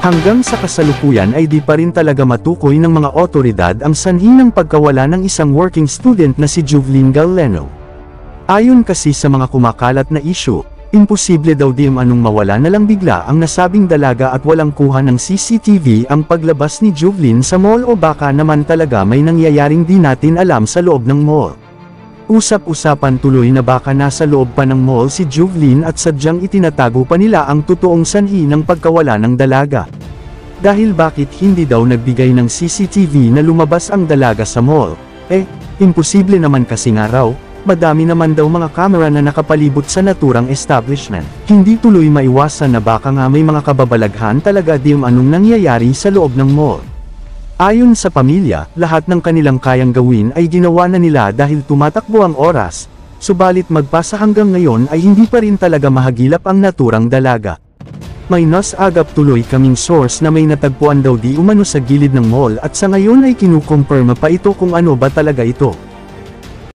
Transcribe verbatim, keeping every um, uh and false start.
Hanggang sa kasalukuyan ay di pa rin talaga matukoy ng mga otoridad ang sanhi ng pagkawala ng isang working student na si Jovelyn Galeno. Ayon kasi sa mga kumakalat na issue, imposible daw di anong mawala na lang bigla ang nasabing dalaga at walang kuha ng C C T V ang paglabas ni Jovelyn sa mall o baka naman talaga may nangyayaring di natin alam sa loob ng mall. Usap-usapan tuloy na baka nasa loob pa ng mall si Jovelyn at sadyang itinatago pa nila ang totoong sanhi ng pagkawala ng dalaga. Dahil bakit hindi daw nagbigay ng C C T V na lumabas ang dalaga sa mall? Eh, imposible naman kasi nga raw, madami naman daw mga kamera na nakapalibot sa naturang establishment. Hindi tuloy maiwasan na baka nga may mga kababalaghan talaga di anong nangyayari sa loob ng mall. Ayon sa pamilya, lahat ng kanilang kayang gawin ay ginawa na nila dahil tumatakbo ang oras, subalit magpasa hanggang ngayon ay hindi pa rin talaga mahagilap ang naturang dalaga. May nas agap tuloy kaming source na may natagpuan daw di umano sa gilid ng mall at sa ngayon ay kinukumpirma pa ito kung ano ba talaga ito.